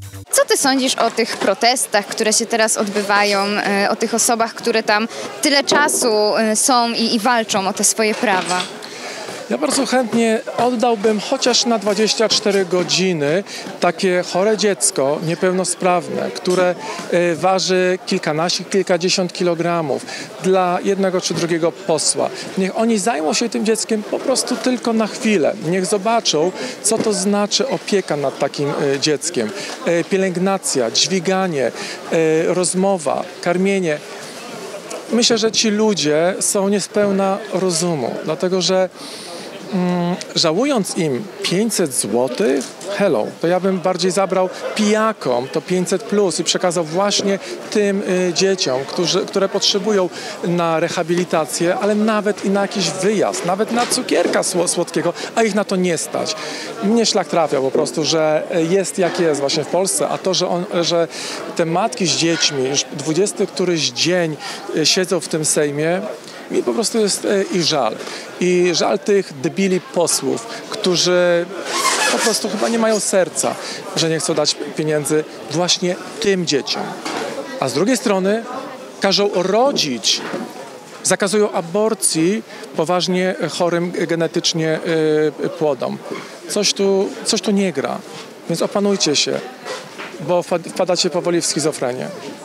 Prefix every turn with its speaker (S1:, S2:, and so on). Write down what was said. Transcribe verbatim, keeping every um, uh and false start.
S1: Co ty sądzisz o tych protestach, które się teraz odbywają, o tych osobach, które tam tyle czasu są i, i walczą o te swoje prawa?
S2: Ja bardzo chętnie oddałbym chociaż na dwadzieścia cztery godziny takie chore dziecko, niepełnosprawne, które waży kilkanaście, kilkadziesiąt kilogramów dla jednego czy drugiego posła. Niech oni zajmą się tym dzieckiem po prostu tylko na chwilę. Niech zobaczą, co to znaczy opieka nad takim dzieckiem. Pielęgnacja, dźwiganie, rozmowa, karmienie. Myślę, że ci ludzie są niespełna rozumu, dlatego że Mm, żałując im pięćset złotych, hello, to ja bym bardziej zabrał pijakom to pięćset plus i przekazał właśnie tym y, dzieciom, którzy, które potrzebują na rehabilitację, ale nawet i na jakiś wyjazd, nawet na cukierka słodkiego, a ich na to nie stać. Mnie szlak trafia po prostu, że jest jak jest właśnie w Polsce, a to, że, on, że te matki z dziećmi już dwudziesty któryś dzień siedzą w tym Sejmie, mi po prostu jest ich żal. I żal tych debili posłów, którzy po prostu chyba nie mają serca, że nie chcą dać pieniędzy właśnie tym dzieciom. A z drugiej strony każą rodzić, zakazują aborcji poważnie chorym genetycznie płodom. Coś tu, coś tu nie gra, więc opanujcie się, bo wpadacie powoli w schizofrenię.